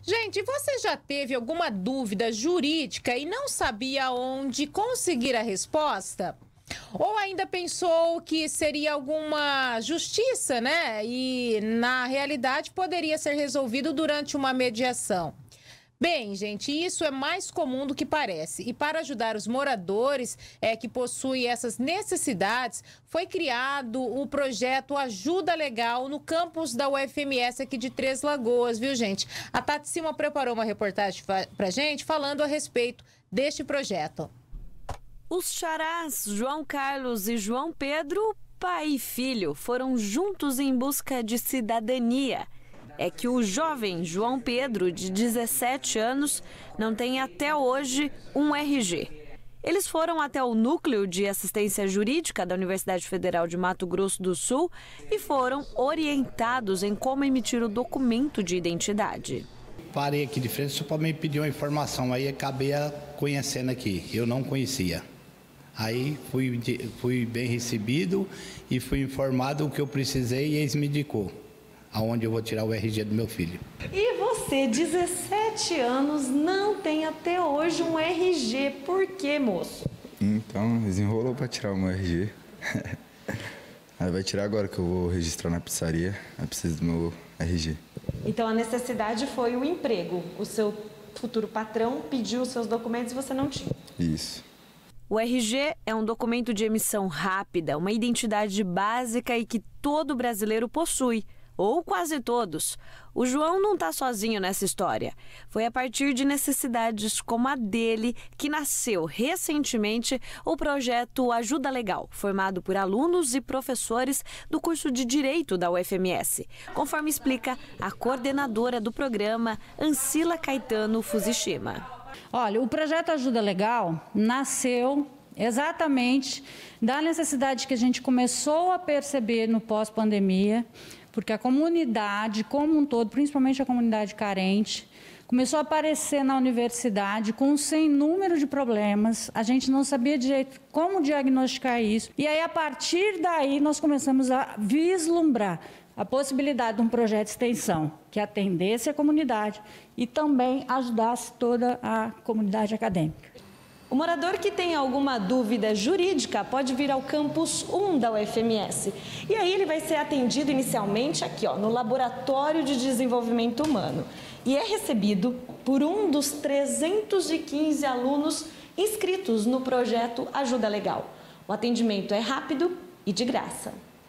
Gente, você já teve alguma dúvida jurídica e não sabia onde conseguir a resposta? Ou ainda pensou que seria alguma justiça, né? E na realidade poderia ser resolvido durante uma mediação? Bem, gente, isso é mais comum do que parece. E para ajudar os moradores que possuem essas necessidades, foi criado o projeto Ajuda Legal no campus da UFMS aqui de Três Lagoas, viu, gente? A Tati Silva preparou uma reportagem pra gente falando a respeito deste projeto. Os xarás João Carlos e João Pedro, pai e filho, foram juntos em busca de cidadania. É que o jovem João Pedro, de 17 anos, não tem até hoje um RG. Eles foram até o Núcleo de Assistência Jurídica da Universidade Federal de Mato Grosso do Sul e foram orientados em como emitir o documento de identidade. Parei aqui de frente só para me pedir uma informação, aí acabei conhecendo aqui, eu não conhecia. Aí fui bem recebido e fui informado o que eu precisei e eles me indicou aonde eu vou tirar o RG do meu filho. E você, 17 anos, não tem até hoje um RG. Por quê, moço? Então, desenrolou para tirar o meu RG. Aí vai tirar agora que eu vou registrar na pizzaria. Eu preciso do meu RG. Então a necessidade foi o emprego. O seu futuro patrão pediu os seus documentos e você não tinha. Isso. O RG é um documento de emissão rápida, uma identidade básica e que todo brasileiro possui. Ou quase todos. O João não está sozinho nessa história. Foi a partir de necessidades como a dele que nasceu recentemente o projeto Ajuda Legal, formado por alunos e professores do curso de Direito da UFMS, conforme explica a coordenadora do programa, Ancila Caetano Fuzishima. Olha, o projeto Ajuda Legal nasceu exatamente da necessidade que a gente começou a perceber no pós-pandemia, porque a comunidade como um todo, principalmente a comunidade carente, começou a aparecer na universidade com um sem número de problemas. A gente não sabia direito como diagnosticar isso. E aí, a partir daí, nós começamos a vislumbrar a possibilidade de um projeto de extensão que atendesse a comunidade e também ajudasse toda a comunidade acadêmica. O morador que tem alguma dúvida jurídica pode vir ao campus 1 da UFMS. E aí ele vai ser atendido inicialmente aqui, no Laboratório de Desenvolvimento Humano. E é recebido por um dos 315 alunos inscritos no projeto Ajuda Legal. O atendimento é rápido e de graça.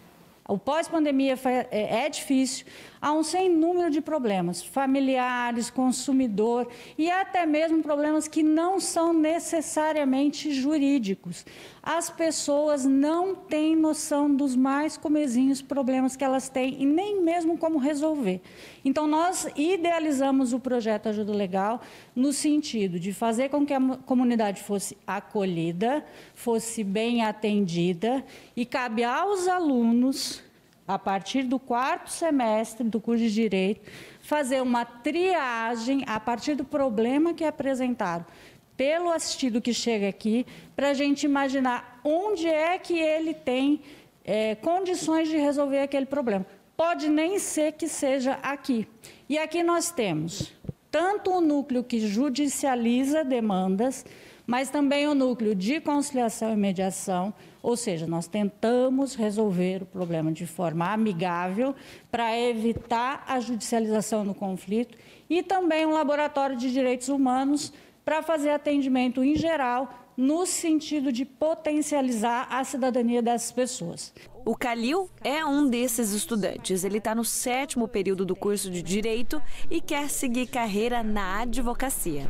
O pós-pandemia é difícil, há um sem número de problemas, familiares, consumidor e até mesmo problemas que não são necessariamente jurídicos. As pessoas não têm noção dos mais comezinhos problemas que elas têm e nem mesmo como resolver. Então, nós idealizamos o projeto Ajuda Legal no sentido de fazer com que a comunidade fosse acolhida, fosse bem atendida e cabe aos alunos, a partir do 4º semestre do curso de Direito, fazer uma triagem a partir do problema que é apresentado pelo assistido que chega aqui, para a gente imaginar onde é que ele tem condições de resolver aquele problema. Pode nem ser que seja aqui. E aqui nós temos tanto o núcleo que judicializa demandas, mas também o núcleo de conciliação e mediação, ou seja, nós tentamos resolver o problema de forma amigável para evitar a judicialização do conflito e também um laboratório de direitos humanos para fazer atendimento em geral no sentido de potencializar a cidadania dessas pessoas. O Calil é um desses estudantes. Ele está no 7º período do curso de Direito e quer seguir carreira na advocacia.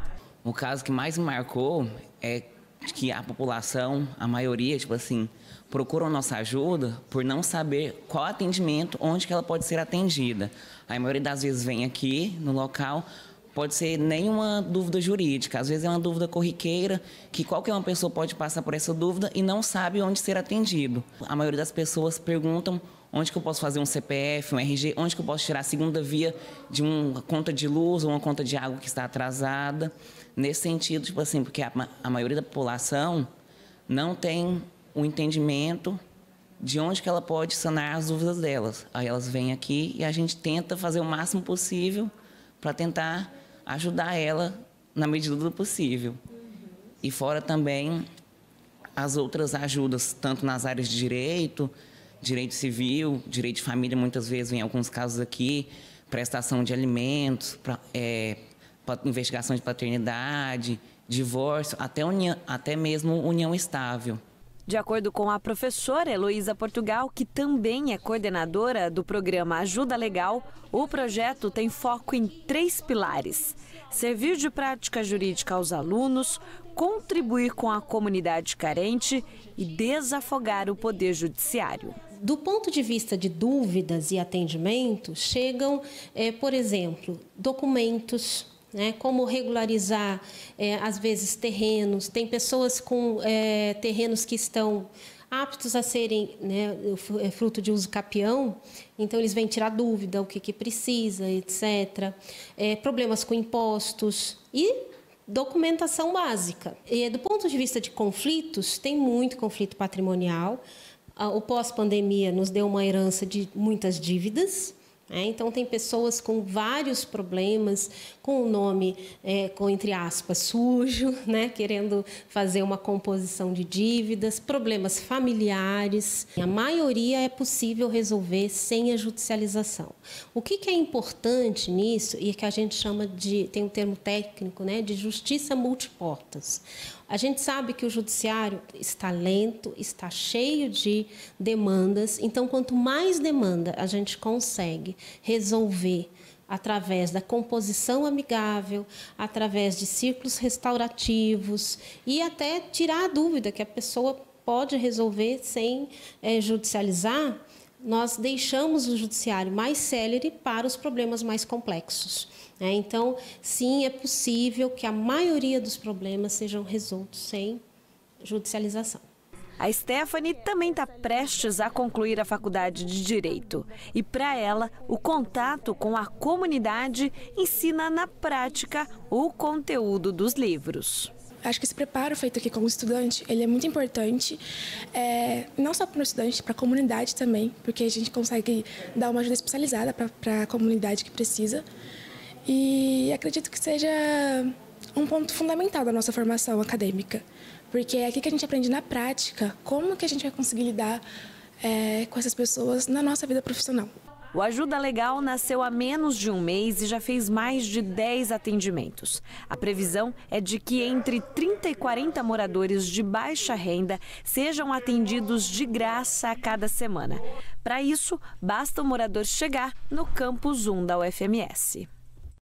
O caso que mais me marcou é que a população, a maioria, procura a nossa ajuda por não saber qual atendimento, onde que ela pode ser atendida. A maioria das vezes vem aqui no local, pode ser nenhuma dúvida jurídica, às vezes é uma dúvida corriqueira, que qualquer uma pessoa pode passar por essa dúvida e não sabe onde ser atendido. A maioria das pessoas perguntam onde que eu posso fazer um CPF, um RG, onde que eu posso tirar a segunda via de uma conta de luz ou uma conta de água que está atrasada. Nesse sentido, porque a maioria da população não tem o entendimento de onde que ela pode sanar as dúvidas delas. Aí elas vêm aqui e a gente tenta fazer o máximo possível para tentar ajudar ela na medida do possível. E fora também as outras ajudas, tanto nas áreas de direito civil, direito de família, muitas vezes, em alguns casos aqui, prestação de alimentos, investigação de paternidade, divórcio, até mesmo união estável. De acordo com a professora Heloísa Portugal, que também é coordenadora do programa Ajuda Legal, o projeto tem foco em 3 pilares: servir de prática jurídica aos alunos, contribuir com a comunidade carente e desafogar o poder judiciário. Do ponto de vista de dúvidas e atendimento, chegam, por exemplo, documentos, como regularizar, às vezes, terrenos. Tem pessoas com terrenos que estão aptos a serem fruto de uso capião, então eles vêm tirar dúvida, o que precisa, etc. Problemas com impostos e documentação básica. E, do ponto de vista de conflitos, tem muito conflito patrimonial. O pós-pandemia nos deu uma herança de muitas dívidas. Então, tem pessoas com vários problemas, com o nome, entre aspas, sujo, querendo fazer uma composição de dívidas, problemas familiares. A maioria é possível resolver sem a judicialização. O que é importante nisso, e que a gente chama tem um termo técnico, de justiça multiportas. A gente sabe que o judiciário está lento, está cheio de demandas, então, quanto mais demanda a gente consegue resolver através da composição amigável, através de círculos restaurativos e até tirar a dúvida que a pessoa pode resolver sem judicializar, nós deixamos o judiciário mais célere para os problemas mais complexos. Então, sim, é possível que a maioria dos problemas sejam resoltos sem judicialização. A Stephanie também está prestes a concluir a faculdade de Direito. E, para ela, o contato com a comunidade ensina na prática o conteúdo dos livros. Acho que esse preparo feito aqui como estudante, ele é muito importante, não só para o estudante, para a comunidade também, porque a gente consegue dar uma ajuda especializada para a comunidade que precisa. E acredito que seja um ponto fundamental da nossa formação acadêmica, porque é aqui que a gente aprende na prática como que a gente vai conseguir lidar com essas pessoas na nossa vida profissional. O Ajuda Legal nasceu há menos de um mês e já fez mais de 10 atendimentos. A previsão é de que entre 30 e 40 moradores de baixa renda sejam atendidos de graça a cada semana. Para isso, basta o morador chegar no campus 1 da UFMS.